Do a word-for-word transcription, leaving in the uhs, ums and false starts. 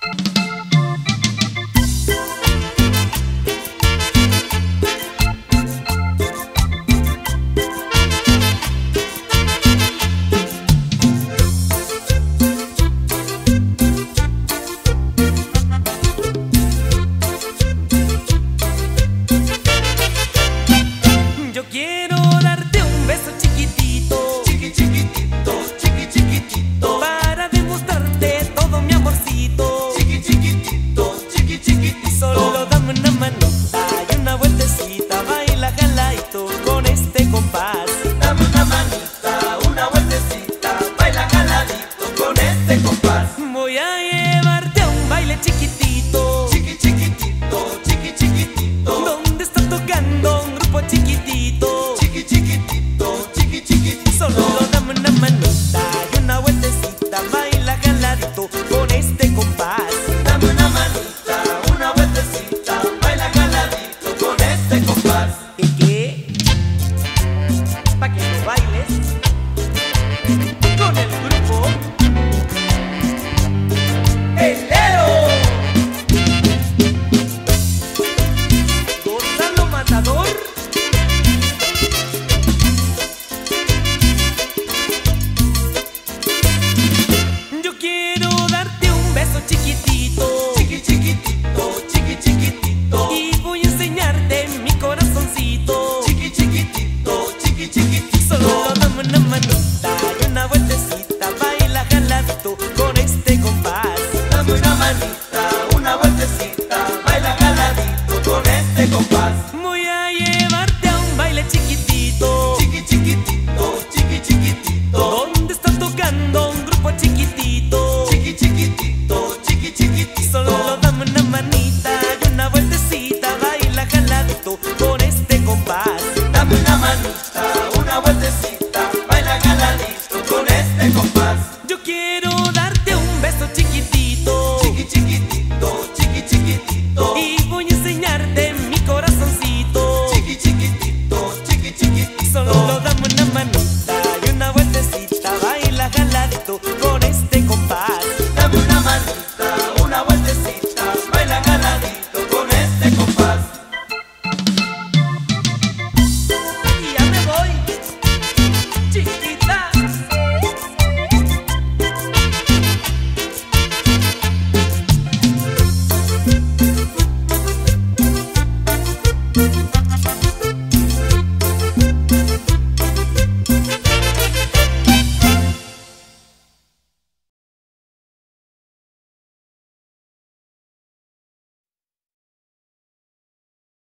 Yo quiero darte un beso chiquitito, Chiqui chiquitito, chiqui chiquitito, para demostrarte todo mi amorcito. chiqui chiquitito, chiqui chiquitito. Solo dame una manita y una vueltecita, baila jaladito con este compás. Dame una manita, una vueltecita, baila jaladito con este compás. Voy a llevarte a un baile chiquitito, Chiqui chiquitito, chiqui chiquitito, donde está tocando un grupo chiquitito. chiqui chiquitito, chiqui chiquitito. Solo dame una manita y una vueltecita, baila jaladito con este compás. Dame una manita, una vueltecita, baila jaladito con este compás. ¿Y qué? Pa' que lo bailes con el grupo ¡El Lero! Gonzalo Matador. Yo quiero darte un beso chiquitito Chiqui chiquitito, chiqui chiquitito, y voy a enseñarte mi corazoncito. chiqui chiquitito, chiqui chiquitito. Solo dame una manita y una vueltecita, baila jaladito con este compás. Dame una manita, una vueltecita, baila jaladito con este compás. Voy a llevarte a un baile chiquitito, Chiqui chiquitito, chiqui chiquitito, donde está tocando un grupo chiquitito. chiqui chiquitito, chiqui chiquitito. Solo dame una manita y una vueltecita, baila jaladito con este compás. Dame una manita, una vueltecita, baila jaladito con este compás. Yo quiero darte un beso chiquitito Chiqui chiquitito, chiqui chiquitito, y voy a enseñarte mi corazoncito. chiqui chiquitito, chiqui chiquitito. Solo dame una manita y una vueltecita, baila jaladito con este compás. Dame una manita,